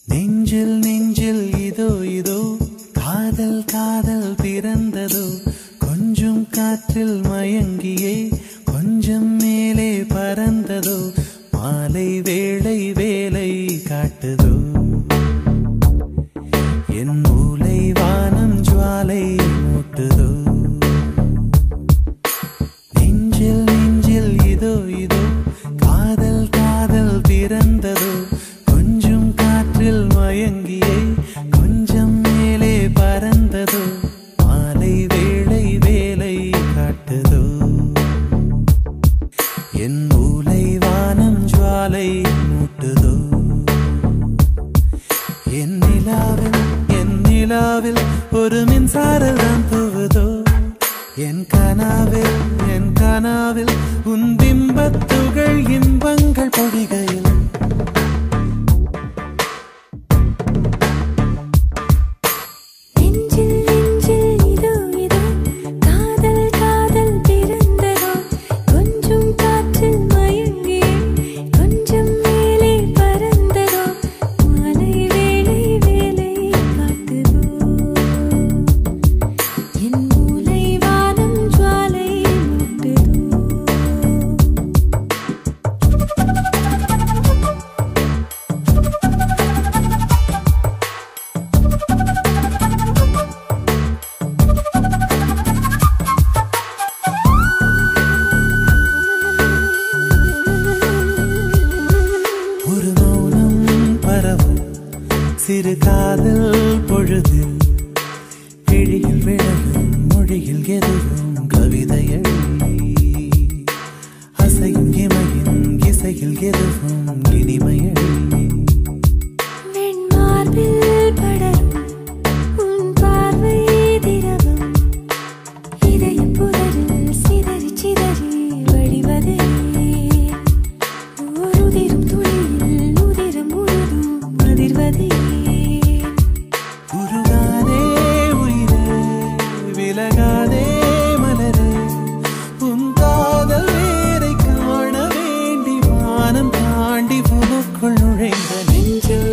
நெஞ்சில் நெஞ்சில் இதோ இதோ காதல் காதல் பிறந்ததோ கொஞ்சம் காற்றில் மயங்கியே கொஞ்சம் மேலே பறந்ததோ மாலை வேளை வேலை காட்டுதோ என் மூளை வானம் ஜுவாலை மூட்டுதோ நெஞ்சில் நெஞ்சில் இதோ இதோ காதல் காதல் பிறந்ததோ கொஞ்சம் காற்றில் மயங்கியே கொஞ்சம் மேலே பறந்ததோ மாலை வேளை வேலை காட்டுதோ என் மூளை வானம் ஜுவாலை மூட்டுதோ என் நிலாவில் ஒரு மின்சாரம் தான் தூவுதோ என் கனாவில் உன் பிம்பத்துகள் இன்பங்கள் பொழிகையில் சிறு காதல் பொழுது கிழியில் விழகும் மொழியில் எதுவும் கவிதையழி அசையும் இமையின் இசையில் எதுவும் இனிமையழி விலகாதே மலரே உன் காதல் வேரை காண வேண்டி வானம் தாண்டி உனக்குள் நுழைந்த நெஞ்சில்